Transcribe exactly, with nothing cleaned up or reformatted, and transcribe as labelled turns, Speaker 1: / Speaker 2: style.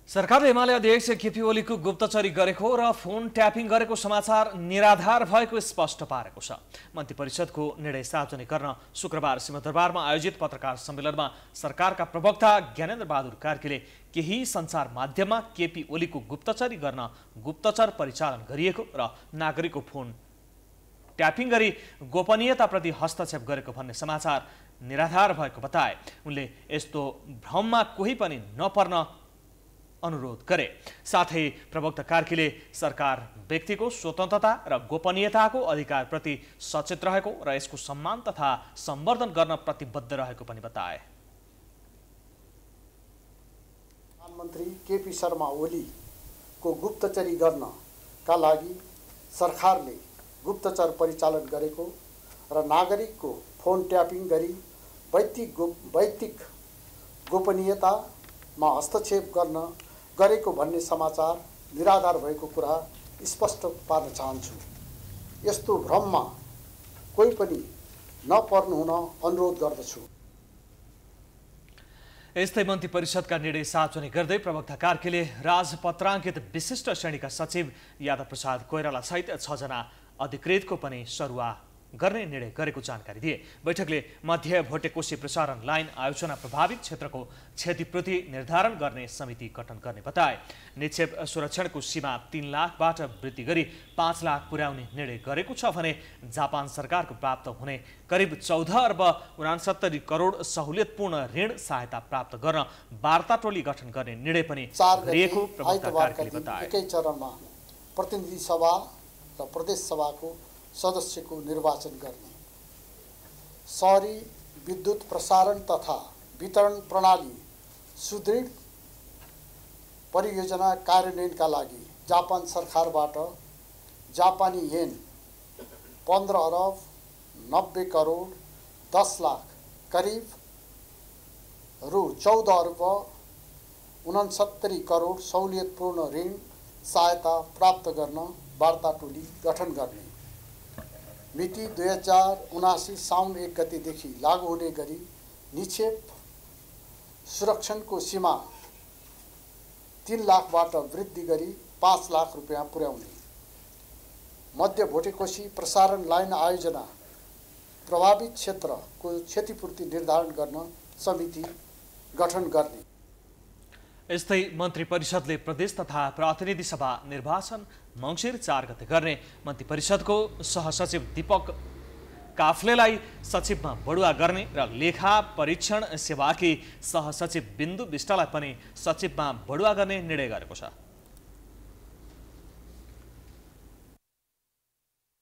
Speaker 1: सरकारले एमाले अध्यक्ष केपी ओलीको गुप्तचरी गरेको र फोन ट्यापिङ गरेको समाचार निराधार भएको स्पष्ट पारेको छ। मन्त्री परिषदको निर्णय सार्वजनिक गर्न शुक्रबार सिंहदरबारमा आयोजित पत्रकार सम्मेलनमा सरकारका प्रवक्ता ज्ञानेन्द्र बहादुर कार्कीले केही सञ्चार माध्यममा केपी ओलीको गुप्तचरी गर्न गुप्तचर परिचालन गरिएको र नागरिकको फोन ट्यापिङ गरी गोपनीयताप्रति हस्तक्षेप गरेको भन्ने समाचार निराधार भएको बताए। उनले यस्तो भ्रममा कोही पनि नपर्न अनुरोध गरे। साथै प्रवक्ता कार्कीले सरकार व्यक्तिको स्वतन्त्रता र गोपनीयताको अधिकारप्रति सचेत रहेको र यसको सम्मान तथा सम्वर्धन गर्न प्रतिबद्ध रहेको पनि बताए।
Speaker 2: प्रधानमन्त्री केपी शर्मा ओलीको गुप्तचरी गर्नका लागि सरकारले गुप्तचर परिचालन गरेको र नागरिकको फोन ट्यापिङ गरी वैयक्तिक गो वैयक्तिक गोपनीयतामा हस्तक्षेप गर्न गरेको भन्ने समाचार निराधार भएको कुरा स्पष्ट पार्न चाहन्छु। यस्तो भ्रममा कोही पनि नपर्नु हुन अनुरोध गर्दछु।
Speaker 1: यस्तै मन्त्री परिषदका निर्णय सार्वजनिक गर्दै प्रवक्ता कार्कीले राजपत्राङ्कित विशिष्ट श्रेणीका सचिव यादव प्रसाद कोइराला सहित छ जना अधिकृतको पनि सरुवा गर्ने निर्णय गरेको जानकारी दिए। बैठकले मध्य भोटेकोशी प्रसारण लाइन आयोजना प्रभावित क्षेत्रको क्षतिपूर्ति निर्धारण गर्ने समिति गठन गर्ने बताए। निक्षेप सुरक्षणको सीमा तीन लाखबाट वृद्धि गरी पाँच लाख पुर्याउने निर्णय गरेको छ भने जापान सरकारको प्राप्त हुने करिब चौध अर्ब उनासत्तरी करोड सहुलियतपूर्ण ऋण सहायता प्राप्त गर्न वार्ता टोली गठन गर्ने निर्णय पनि गरिएको प्रवक्ता कार्कीले बताए।
Speaker 2: एकै चरणमा प्रतिनिधि सभा र प्रदेश सभाको सदस्यको निर्वाचन गर्ने, शहरी विद्युत प्रसारण तथा वितरण प्रणाली सुदृढ परियोजना कार्यान्वयनका लागि जापान सरकारबाट जापानी येन पन्ध्र अरब नब्बे करोड दस लाख करिब रु चौध अर्ब उनसत्तरी करोड सहुलियतपूर्ण ऋण सहायता प्राप्त गर्न वार्ता टोली गठन गर्ने, मिति दुई हजार उनासी साउन एक गतेदेखि लागू हुने गरी निक्षेप सुरक्षणको सीमा तीन लाखबाट वृद्धि गरी पाँच लाख रुपियाँ पुर्याउने, मध्य भोटेकोशी प्रसारण लाइन आयोजना प्रभावित क्षेत्रको क्षतिपूर्ति निर्धारण गर्न समिति गठन गर्ने।
Speaker 1: यस्तै मन्त्री परिषदले प्रदेश तथा प्रतिनिधि सभा निर्वाचन मङ्सिर चार गते गर्ने मन्त्री परिषदको सहसचिव दीपक काफ्लेलाई सचिवमा बढुवा गर्ने र लेखा परीक्षण सेवाकी सहसचिव बिन्दु विष्टलाई पनि सचिवमा बढुवा गर्ने निर्णय गरेको छ।